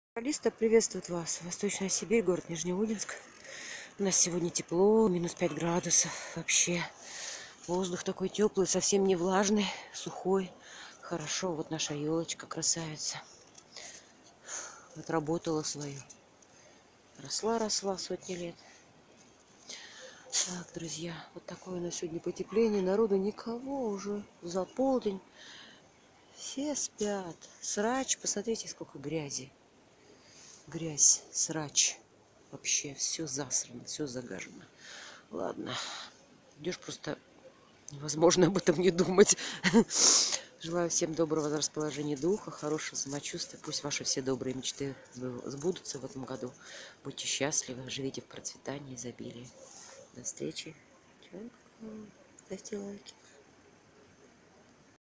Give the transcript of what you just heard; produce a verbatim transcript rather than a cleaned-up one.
Алиста приветствует вас. Восточная Сибирь, город Нижнеудинск. У нас сегодня тепло, минус пять градусов. Вообще воздух такой теплый, совсем не влажный, сухой. Хорошо, вот наша елочка красавица. Отработала свою. Росла-росла сотни лет. Так, друзья, вот такое у нас сегодня потепление. Народу никого уже за полдень. Все спят. Срач, посмотрите, сколько грязи. Грязь, срач. Вообще все засрано, все загажено. Ладно. Идешь, просто невозможно об этом не думать. Желаю всем доброго расположения духа, хорошего самочувствия. Пусть ваши все добрые мечты сбудутся в этом году. Будьте счастливы, живите в процветании, изобилии. До встречи. Ставьте лайки.